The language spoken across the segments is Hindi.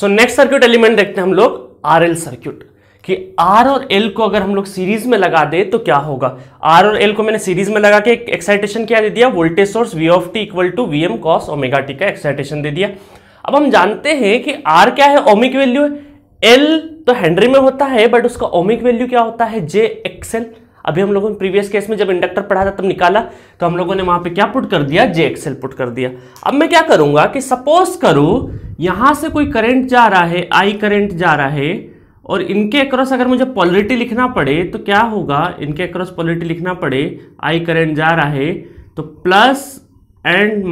सो नेक्स्ट सर्किट एलिमेंट देखते हैं हम लोग आरएल सर्किट, कि आर और एल को अगर हम लोग सीरीज में लगा दे तो क्या होगा। आर और एल को मैंने सीरीज में लगा के एक एक्साइटेशन क्या दे दिया, voltage source V of t equal to V M cos omega t का एक्साइटेशन दे दिया। अब हम जानते हैं कि आर क्या है, ओमिक वैल्यू है, एल तो हेनरी में होता है बट उसका ओमिक वैल्यू क्या होता है, जे एक्सएल। अभी हम लोगों ने प्रीवियस केस में जब इंडक्टर पढ़ा था तब निकाला, तो हम लोगों ने वहां पे क्या पुट कर दिया, जे एक्सएल पुट कर दिया। अब मैं क्या करूंगा कि सपोज करूं यहां से कोई करंट जा रहा है, आई करंट जा रहा है, और इनके अक्रॉस अगर मुझे पोलरिटी लिखना पड़े तो क्या होगा, इनके अक्रॉस पोलरिटी लिखना पड़े, आई करंट जा रहा है तो प्लस एंड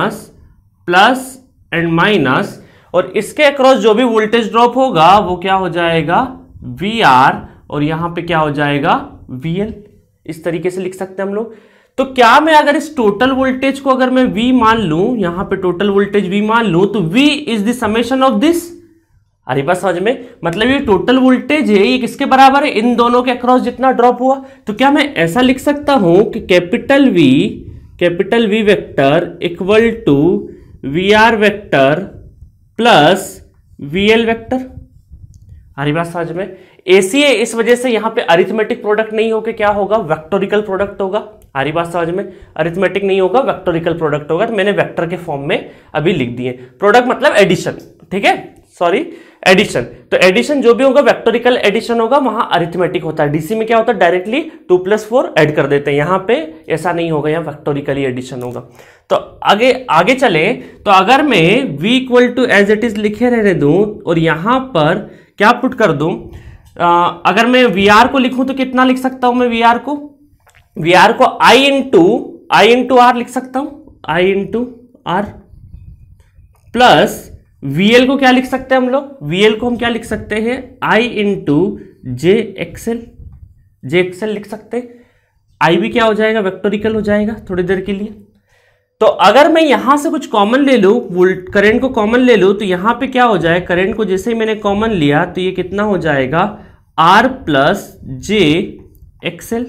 माइनस, और इसके अक्रॉस जो भी वोल्टेज ड्रॉप होगा वो क्या हो जाएगा, वी आर, और यहां पे क्या हो जाएगा, वी एल। इस तरीके से लिख सकते हैं हम लोग। तो क्या मैं अगर इस टोटल वोल्टेज को अगर मैं V मान लूं, यहां पे टोटल वोल्टेज V मान लूं, तो V is the summation of this. अरे बस समझ में, मतलब ये टोटल वोल्टेज है, ये किसके बराबर है, इन दोनों के अक्रॉस जितना ड्रॉप हुआ। तो क्या मैं ऐसा लिख सकता हूं कि capital V vector equal to V R vector plus V L vector. हरी बात समझ में। एसी है, इस वजह से यहां पे अरिथमेटिक प्रोडक्ट नहीं होकर क्या होगा, वेक्टोरिकल प्रोडक्ट होगा। हरी बात समझ में, अरिथमेटिक नहीं होगा, वेक्टोरिकल प्रोडक्ट होगा। तो मैंने वेक्टर के फॉर्म में अभी लिख दिए। प्रोडक्ट मतलब एडिशन, ठीक है, सॉरी एडिशन। तो एडिशन जो भी होगा वेक्टोरिकल एडिशन होगा, वहां अरिथमेटिक होता है। डीसी में क्या होता है, डायरेक्टली 2 + 4 ऐड कर देते हैं। यहां पे ऐसा नहीं होगा, यहां वेक्टोरिकली एडिशन होगा। तो आगे चले, तो अगर मैं v equal to as it is लिखे रहने दूं और यहां पर क्या पुट कर दूं, अगर मैं VR को लिखूं तो कितना लिख सकता हूं मैं, VR को I इंटू आर लिख सकता हूं, I into R, plus VL को क्या लिख सकते हैं हम लोग, VL को हम क्या लिख सकते हैं, I इंटू जे एक्सएल लिख सकते हैं। I भी क्या हो जाएगा, वेक्टोरिकल हो जाएगा थोड़ी देर के लिए। तो अगर मैं यहां से कुछ कॉमन ले लूं, करंट को कॉमन ले लूं, तो यहां पे क्या हो जाए, करंट को जैसे ही मैंने कॉमन लिया तो ये कितना हो जाएगा, R प्लस जे एक्सएल,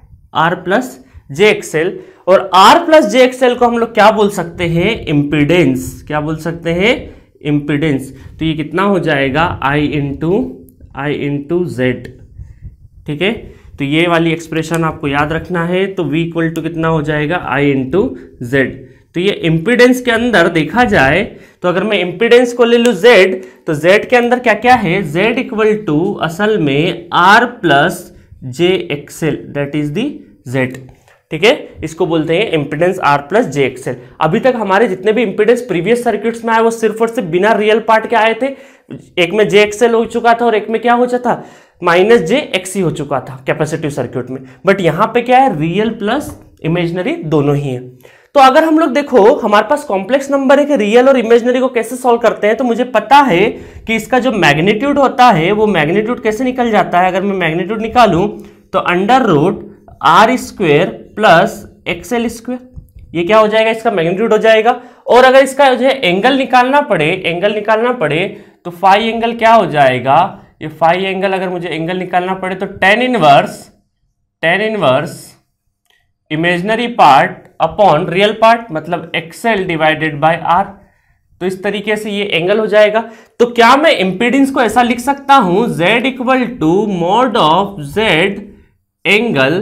और R प्लस जे एक्सएल को हम लोग क्या बोल सकते हैं, इम्पीडेंस। क्या बोल सकते हैं, इम्पीडेंस। तो ये कितना हो जाएगा, I इंटू जेड। ठीक है, तो ये वाली एक्सप्रेशन आपको याद रखना है। तो V इक्वल टू कितना हो जाएगा, I इंटू जेड। तो ये इम्पीडेंस के अंदर देखा जाए तो अगर मैं इम्पीडेंस को ले लूं Z, तो Z के अंदर क्या क्या है, Z इक्वल टू असल में R plus j XL, that is the Z। ठीक है, इसको बोलते हैं impedance R plus j XL. अभी तक हमारे जितने भी इम्पीडेंस प्रीवियस सर्किट्स में आए वो सिर्फ और सिर्फ बिना रियल पार्ट के आए थे। एक में जे एक्सएल हो चुका था और एक में क्या हो चुका था, माइनस जे एक्सी हो चुका था कैपेसिटिव सर्किट में। बट यहां पे क्या है, रियल प्लस इमेजिनरी दोनों ही है। तो अगर हम लोग देखो हमारे पास कॉम्प्लेक्स नंबर है कि रियल और इमेजिनरी को कैसे सॉल्व करते हैं, तो मुझे पता है कि इसका जो मैग्नीट्यूड होता है वो मैग्नीट्यूड कैसे निकल जाता है। अगर मैं मैग्नीट्यूड निकालूं तो under root R square plus XL square, ये क्या हो जाएगा, इसका मैग्नीट्यूड हो जाएगा। और अगर इसका जो है एंगल निकालना पड़े तो फाई एंगल क्या हो जाएगा, ये फाई एंगल अगर मुझे एंगल निकालना पड़े तो tan inverse imaginary part upon real part, मतलब एक्सएल डिवाइडेड बाय आर। तो इस तरीके से ये एंगल हो जाएगा। तो क्या मैं इंपीडेंस को ऐसा लिख सकता हूं, Z equal to mod of Z angle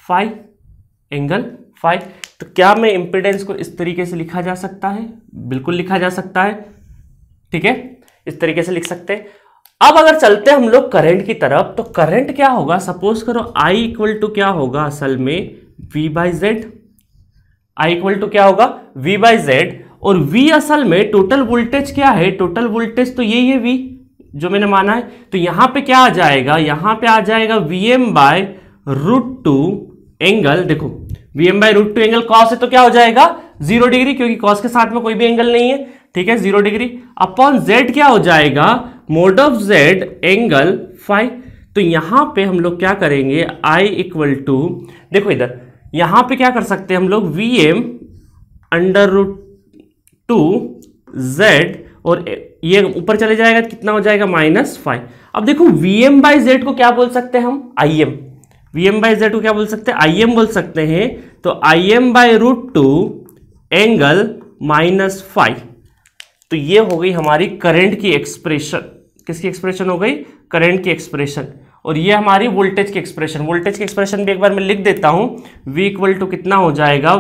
phi. तो क्या मैं इंपीडेंस को इस तरीके से लिखा जा सकता है, बिल्कुल लिखा जा सकता है। ठीक है, इस तरीके से लिख सकते हैं। अब अगर चलते हैं हम लोग करंट की तरफ, तो करंट क्या होगा, सपोज करो I इक्वल टू क्या होगा असल में V by Z. I equal to क्या होगा, V बाई जेड, और V असल में टोटल वोल्टेज क्या है, टोटल वोल्टेज तो यही है V जो मैंने माना है। तो यहां पे क्या आ जाएगा, यहां पे आ जाएगा Vm by root two angle, देखो Vm by root two angle cos है तो क्या हो जाएगा 0 डिग्री, क्योंकि कॉस के साथ में कोई भी एंगल नहीं है। ठीक है, 0 डिग्री अपॉन Z क्या हो जाएगा, mod of Z angle phi. तो यहां पे हम लोग क्या करेंगे, I इक्वल टू, देखो इधर यहां पे क्या कर सकते हैं हम लोग, Vm under root two Z, और ये ऊपर चले जाएगा कितना हो जाएगा, -5। अब देखो Vm बाई Z को क्या बोल सकते हैं हम, Im। Vm बाई Z को क्या बोल सकते हैं, Im बोल सकते हैं। तो Im by root two angle -5। तो ये हो गई हमारी करंट की एक्सप्रेशन। किसकी एक्सप्रेशन हो गई? करंट की एक्सप्रेशन। और ये हमारी वोल्टेज की एक्सप्रेशन। वोल्टेज की एक्सप्रेशन भी एक बार मैं लिख देता हूं। V इक्वल टू कितना हो जाएगा?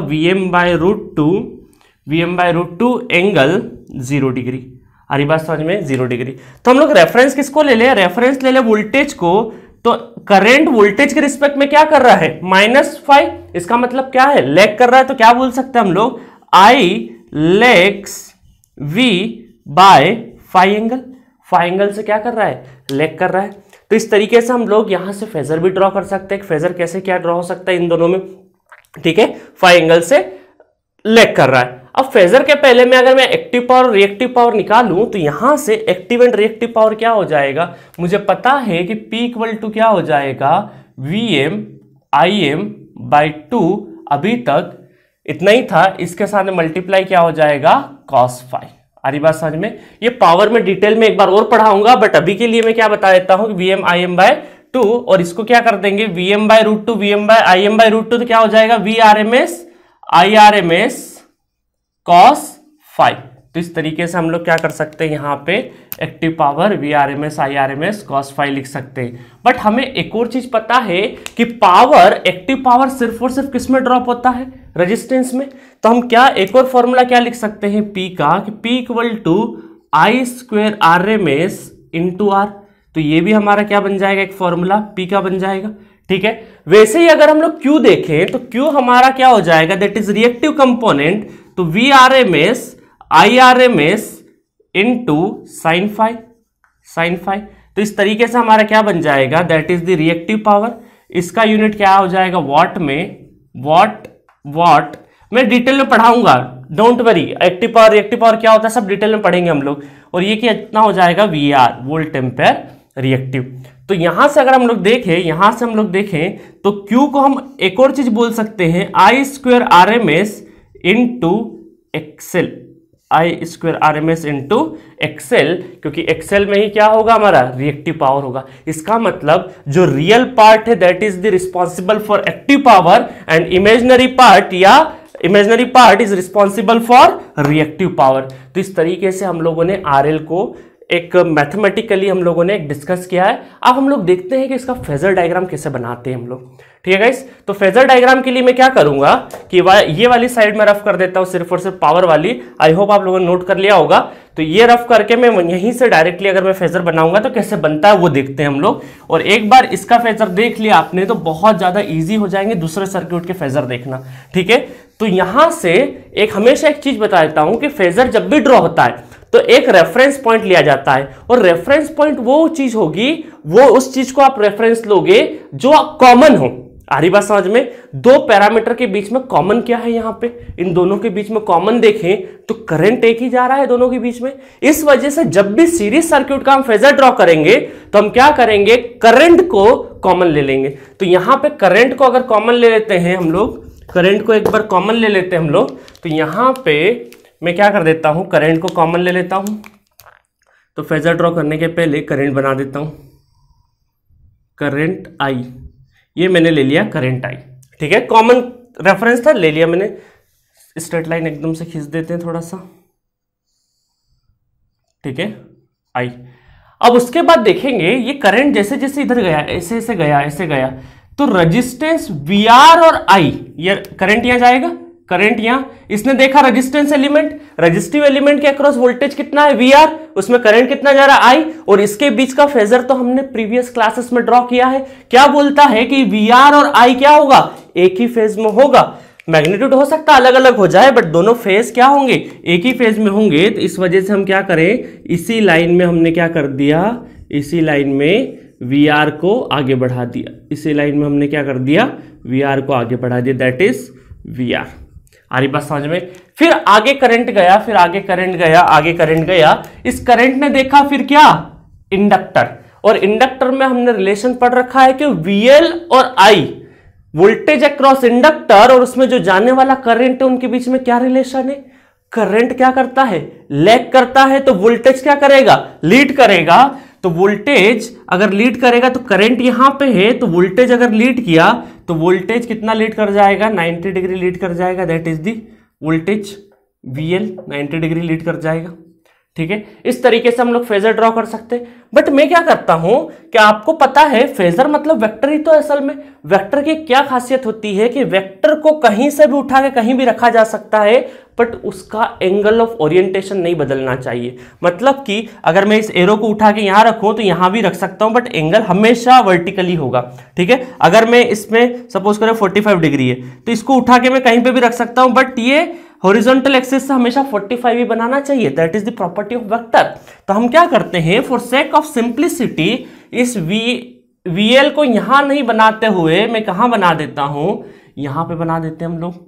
Vm/√2 angle 0 degree. आ रही बात समझ में? 0 डिग्री। तो हम लोग रेफरेंस किसको ले ले? रेफरेंस ले ले वोल्टेज को। तो करंट वोल्टेज के रिस्पेक्ट में क्या कर रहा है? -5। इसका मतलब क्या है? लैग कर रहा है। तो क्या बोल सकते हैं हम लोग? I lags V by phi angle. Phi angle से क्या कर रहा है? लैग कर रहा है। तो इस तरीके से हम लोग यहां से फेजर भी ड्रॉ कर सकते हैं। फेजर कैसे क्या ड्रॉ हो सकता है इन दोनों में? ठीक है, फाई एंगल से लैग कर रहा है। अब फेजर के पहले में अगर मैं एक्टिव पावर और रिएक्टिव पावर निकालूं तो यहां से एक्टिव एंड रिएक्टिव पावर क्या हो जाएगा? मुझे पता है कि P इक्वल टू क्या हो जाएगा? Vm/2। अभी तक इतना ही था, इसके साथ मल्टीप्लाई क्या हो जाएगा? cos phi. आ रही बात समझ में? ये पावर में डिटेल में एक बार और पढ़ाऊंगा, बट अभी के लिए मैं क्या बता देता हूं कि Vm/Im/2 और इसको क्या कर देंगे? Vm/√2 Vm/Im/√2 तो क्या हो जाएगा? Vrms cos phi. तो इस तरीके से हम लोग क्या कर सकते हैं? यहां पे active power Vrms cos phi लिख सकते हैं। बट हमें एक और चीज पता है कि पावर, एक्टिव पावर सिर्फ और सिर्फ किस में ड्रॉप होता है? रेजिस्टेंस में। तो हम क्या एक और फॉर्मूला क्या लिख सकते हैं P का कि P equal to I² RMS into R। तो ये भी हमारा क्या बन जाएगा? एक फॉर्मूला P का बन जाएगा। ठीक है, वैसे ही अगर हम लोग Q देखें तो Q हमारा क्या हो जाएगा? That is reactive component. तो Vrms IRMS into sine phi. तो इस तरीके से हमारा क्या बन जाएगा? That is the reactive power. इसका यूनिट क्या हो जाएगा? वॉट में। वॉट मैं डिटेल में पढ़ाऊंगा, don't worry. Active power reactive power क्या होता है सब डिटेल में पढ़ेंगे हम लोग। और ये कितना हो जाएगा? VR volt ampere reactive. तो यहां से अगर हम लोग देखें तो Q को हम एक और चीज बोल सकते हैं I² RMS into XL. I² RMS into XL, क्योंकि एक्सेल में ही क्या होगा? हमारा रिएक्टिव पावर होगा। इसका मतलब जो रियल पार्ट है that is the responsible for active power and imaginary part is responsible for reactive power. तो इस तरीके से हम लोगों ने RL को एक मैथमेटिकली हम लोगों ने एक डिस्कस किया है। अब हम लोग देखते हैं कि इसका फेजर डायग्राम कैसे बनाते हैं हम लोग। ठीक है गाइस, तो फेजर डायग्राम के लिए मैं क्या करूंगा कि ये वाली साइड में रफ कर देता हूं, सिर्फ और सिर्फ पावर वाली। आई होप आप लोगों ने नोट कर लिया होगा। तो ये रफ करके मैं यहीं से डायरेक्टली अगर मैं फेजर बनाऊंगा तो कैसे बनता है वो देखते हैं हम लोग। और एक बार इसका फेजर देख लिया आपने तो बहुत ज्यादा ईजी हो जाएंगे दूसरे सर्किट के फेजर देखना। ठीक है, तो यहां से हमेशा एक चीज बता देता हूं कि फेजर जब भी ड्रॉ होता है तो एक रेफरेंस पॉइंट लिया जाता है। और रेफरेंस पॉइंट वो चीज होगी, वो उस चीज को आप रेफरेंस लोगे जो कॉमन हो। आ रही बात समझ में? दो पैरामीटर के बीच में कॉमन क्या है? यहां पे इन दोनों के बीच में कॉमन देखें तो करंट एक ही जा रहा है दोनों के बीच में। इस वजह से जब भी सीरीज सर्किट का हम फेजर ड्रॉ करेंगे तो हम क्या करेंगे? करंट को कॉमन ले लेंगे। तो यहां पे करंट को अगर कॉमन ले लेते हैं हम लोग, करंट को एक बार कॉमन ले लेते हैं हम लोग, तो यहां पे मैं क्या कर देता हूं? करंट को कॉमन ले लेता हूं। तो फेजर ड्रॉ करने के पहले करंट बना देता हूं, करंट I। ये मैंने ले लिया करंट I। ठीक है, कॉमन रेफरेंस था, ले लिया मैंने। स्ट्रेट लाइन एकदम से खींच देते हैं थोड़ा सा। ठीक है, I। अब उसके बाद देखेंगे ये करंट जैसे जैसे इधर गया, ऐसे गया, तो रेजिस्टेंस VR और I, ये करंट यहां जाएगा, करंट यहां, इसने देखा रेजिस्टेंस एलिमेंट, रेजिस्टिव एलिमेंट के अक्रॉस वोल्टेज कितना है? VR, उसमें करंट कितना जा रहा है? I। और इसके बीच का फेजर तो हमने प्रीवियस क्लासेस में ड्रॉ किया है। क्या बोलता है कि VR और I क्या होगा? एक ही फेज में होगा। मैग्नीट्यूड हो सकता है अलग अलग हो जाए, बट दोनों फेज क्या होंगे? एक ही फेज में होंगे। तो इस वजह से हम क्या करें? इसी लाइन में हमने क्या कर दिया? इसी लाइन में VR को आगे बढ़ा दिया। इसी लाइन में हमने क्या कर दिया? VR को आगे बढ़ा दिया, दैट इज VR। आ रही बात समझ में? फिर आगे करंट गया, फिर आगे करंट गया, आगे करंट गया। इस करंट ने देखा फिर क्या? इंडक्टर। और इंडक्टर में हमने रिलेशन पढ़ रखा है कि VL और I, वोल्टेज अक्रॉस इंडक्टर और उसमें जो जाने वाला करंट है उनके बीच में क्या रिलेशन है? करंट क्या करता है? लैग करता है। तो वोल्टेज क्या करेगा? लीड करेगा। तो वोल्टेज अगर लीड करेगा तो करंट यहां पे है, तो वोल्टेज अगर लीड किया तो वोल्टेज कितना लीड कर जाएगा? 90 डिग्री लीड कर जाएगा, that is the voltage VL 90 degree lead कर जाएगा। ठीक है, इस तरीके से हम लोग फेजर ड्रॉ कर सकते हैं। बट मैं क्या करता हूं कि आपको पता है फेजर मतलब वेक्टर ही तो है। असल में वेक्टर की क्या खासियत होती है कि वेक्टर को कहीं से भी उठा के कहीं भी रखा जा सकता है, बट उसका एंगल ऑफ ओरिएंटेशन नहीं बदलना चाहिए। मतलब कि अगर मैं इस एरो को उठा के यहां रखूं तो यहां भी रख सकता हूं, बट एंगल हमेशा वर्टिकली होगा। ठीक है, अगर मैं इसमें सपोज करें 45 डिग्री है तो इसको उठा के मैं कहीं पे भी रख सकता हूं, बट ये हॉरिजॉन्टल एक्सिस से हमेशा 45 ही बनाना चाहिए। That is the property of vector. तो हम क्या करते हैं, फॉर सेक ऑफ सिंप्लिसिटी इस VL को यहां नहीं बनाते हुए मैं कहां बना देता हूं, यहां पे बना देते हैं हम लोग,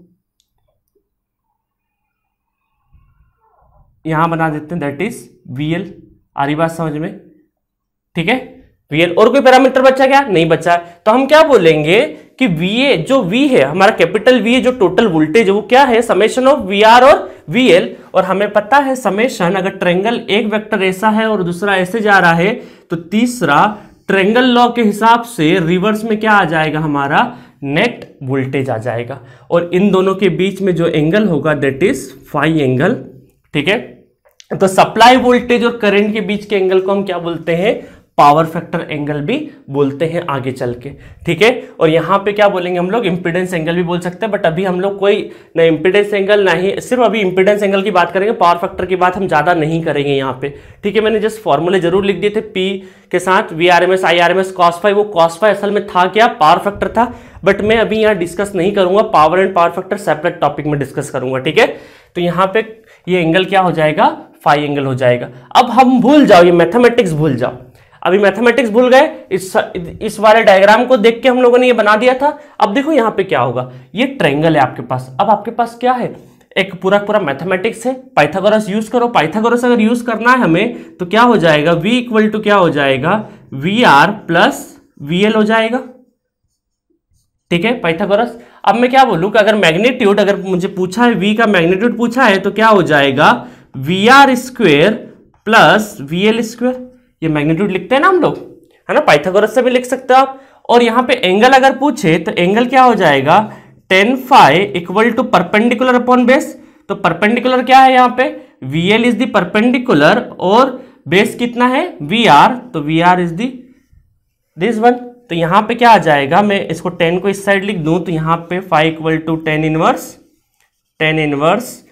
यहां बना देते हैं, दैट इज VL। आ रही बात समझ में? ठीक है, VL। और कोई पैरामीटर बचा क्या? नहीं बचा। तो हम क्या बोलेंगे कि VA जो V है हमारा कैपिटल V है, जो टोटल वोल्टेज है वो क्या है, समेशन ऑफ VR और VL। और हमें पता है समेशन, अगर ट्रायंगल एक वेक्टर ऐसा है और दूसरा ऐसे जा रहा है तो तीसरा ट्रायंगल लॉ के हिसाब से रिवर्स में क्या आ जाएगा, हमारा नेट वोल्टेज आ जाएगा। और इन दोनों के बीच में जो एंगल होगा दैट इज फाई एंगल। ठीक है, तो सप्लाई वोल्टेज और करंट के बीच के एंगल को हम क्या बोलते हैं, पावर फैक्टर एंगल भी बोलते हैं आगे चल के। ठीक है, और यहां पे क्या बोलेंगे हम लोग, इंपीडेंस एंगल भी बोल सकते हैं। बट अभी हम लोग कोई ना इंपीडेंस एंगल ना ही, सिर्फ अभी इंपीडेंस एंगल की बात करेंगे, पावर फैक्टर की बात हम ज्यादा नहीं करेंगे यहाँ पे। ठीक है, मैंने जस्ट फॉर्मूले जरूर लिख दिए थे, P के साथ VRMS IRMS cos फाई। वो cos फाई असल में था क्या, पावर फैक्टर था। बट मैं अभी यहाँ डिस्कस नहीं करूंगा, power and power factor separate topic में डिस्कस करूंगा। ठीक है, तो यहाँ पे ये एंगल क्या हो जाएगा, फाई एंगल हो जाएगा। अब हम भूल जाओ, ये मैथमेटिक्स भूल जाओ। अभी मैथमेटिक्स भूल गए, इस वाले डायग्राम को देख के हम लोगों ने ये बना दिया था। अब देखो यहाँ पे क्या होगा, ये ट्रायंगल है आपके पास। अब आपके पास क्या है, एक पूरा पूरा मैथमेटिक्स है, पाइथागोरस यूज करो। पाइथागोरस अगर यूज करना है हमें तो क्या हो जाएगा, V इक्वल टू क्या हो जाएगा, VR प्लस VL हो जाएगा। ठीक है, पाइथागोरस। अब मैं क्या बोलूं कि अगर मैग्नीट्यूड, अगर मुझे पूछा है V का मैग्नीट्यूड पूछा है तो क्या हो जाएगा, VR square plus VL square. ये मैग्नीट्यूड लिखते हैं ना हम लोग, है ना, पाइथागोरस से भी लिख सकते हो आप। और यहां पे एंगल अगर पूछे तो एंगल क्या हो जाएगा, tan phi equal to perpendicular upon base. तो परपेंडिकुलर क्या है यहाँ पे, VL इज द परपेंडिकुलर और बेस कितना है, VR। तो VR इज दिस वन। तो यहां पे क्या आ जाएगा, मैं इसको 10 को इस साइड लिख दूं तो यहां पे phi equal to tan inverse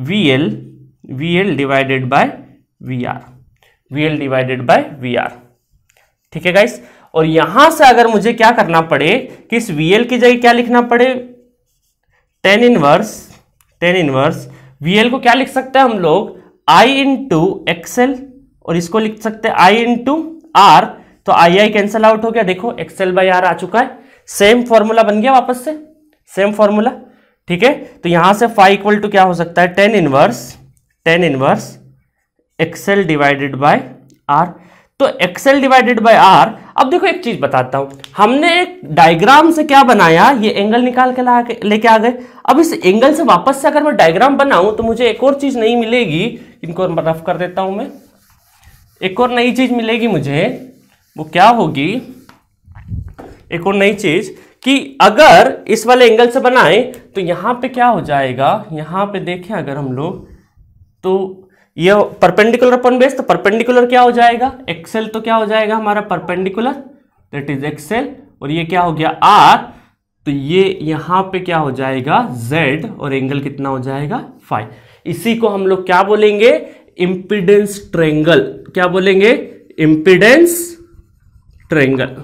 VL divided by VR, VL divided by VR। ठीक है गाइस, और यहां से अगर मुझे क्या करना पड़े कि इस VL की जगह क्या लिखना पड़े, tan इनवर्स VL को क्या लिख सकते हैं हम लोग, I इंटू XL, और इसको लिख सकते हैं I इंटू R। तो I कैंसल आउट हो गया, देखो XL बाई R आ चुका है। सेम फॉर्मूला बन गया वापस से, सेम फॉर्मूला। ठीक है, तो यहां से फाई इक्वल टू क्या हो सकता है, tan inverse XL divided by R। तो XL डिवाइडेड बाय R। अब देखो एक चीज बताता हूं, हमने एक डायग्राम से क्या बनाया, ये एंगल निकाल के लेके आ गए। अब इस एंगल से वापस से अगर मैं डायग्राम बनाऊं तो मुझे एक और चीज नहीं मिलेगी, इनको रफ कर देता हूं मैं, एक और नई चीज मिलेगी मुझे। वो क्या होगी, एक और नई चीज कि अगर इस वाले एंगल से बनाए तो यहां पे क्या हो जाएगा, यहां पे देखें अगर हम लोग तो ये परपेंडिकुलर अपॉन बेस, तो परपेंडिकुलर क्या हो जाएगा, XL। तो क्या हो जाएगा हमारा परपेंडिकुलर, दैट इज XL। और ये क्या हो गया R, तो ये यहां पे क्या हो जाएगा Z, और एंगल कितना हो जाएगा फाई। इसी को हम लोग क्या बोलेंगे, इंपीडेंस ट्रायंगल। क्या बोलेंगे, इंपीडेंस ट्रायंगल।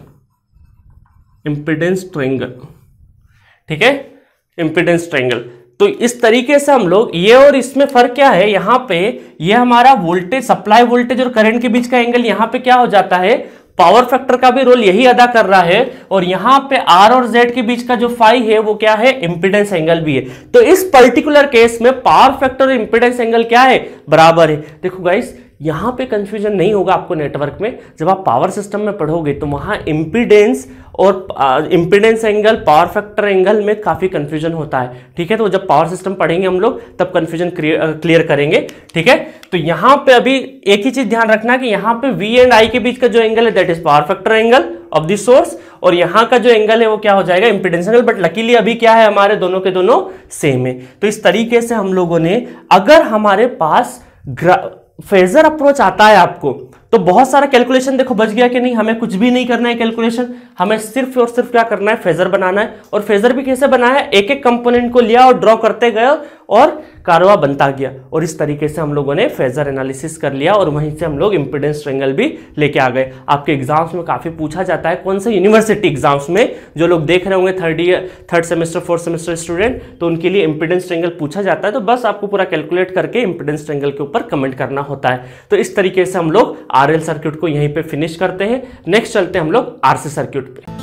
ठीक है, इंपीडेंस ट्रायंगल। तो इस तरीके से हम लोग ये, और इसमें फर्क क्या है, यहां पे ये हमारा वोल्टेज, सप्लाई वोल्टेज और करंट के बीच का एंगल यहां पे क्या हो जाता है, पावर फैक्टर का भी रोल यही अदा कर रहा है। और यहां पे R और Z के बीच का जो फाई है वो क्या है, इंपीडेंस एंगल भी है। तो इस पर्टिकुलर केस में पावर फैक्टर और इंपीडेंस एंगल क्या है, बराबर है। देखो गाइस, यहां पे कंफ्यूजन नहीं होगा आपको नेटवर्क में। जब आप पावर सिस्टम में पढ़ोगे तो वहां इंपीडेंस और impedance angle, power factor angle में काफी कंफ्यूजन होता है। ठीक है, तो जब पावर सिस्टम पढ़ेंगे हम लोग तब कंफ्यूजन क्लियर करेंगे। ठीक है, तो यहां पे अभी एक ही चीज ध्यान रखना कि यहां पे V एंड I के बीच का जो एंगल है that is power factor angle of the source, और यहां का जो एंगल है वो क्या हो जाएगा, इंपीडेंस एंगल। बट लकीली अभी क्या है, हमारे दोनों के दोनों सेम है। तो इस तरीके से हम लोगों ने, अगर हमारे पास फेजर अप्रोच आता है आपको तो बहुत सारा कैलकुलेशन देखो बच गया कि नहीं, हमें कुछ भी नहीं करना है कैलकुलेशन, हमें सिर्फ और सिर्फ क्या करना है, फेजर बनाना है। और फेजर भी कैसे बनाया है, एक एक कंपोनेंट को लिया और ड्रॉ करते गए और कारवा बनता गया, और इस तरीके से हम लोगों ने फेजर एनालिसिस कर लिया और वहीं से हम लोग इंपीडेंस ट्रायंगल भी लेके आ गए। आपके एग्जाम्स में काफी पूछा जाता है, कौन से यूनिवर्सिटी एग्जाम्स में, जो लोग देख रहे होंगे third semester fourth semester student, तो उनके लिए इंपीडेंस ट्रायंगल पूछा जाता है। तो बस आपको पूरा कैलकुलेट करके इंपीडेंस ट्रायंगल के ऊपर कमेंट करना होता है। तो इस तरीके से हम लोग आरएल सर्किट को यहीं पे फिनिश करते हैं। नेक्स्ट चलते हैं हम लोग आरसी सर्किट पे।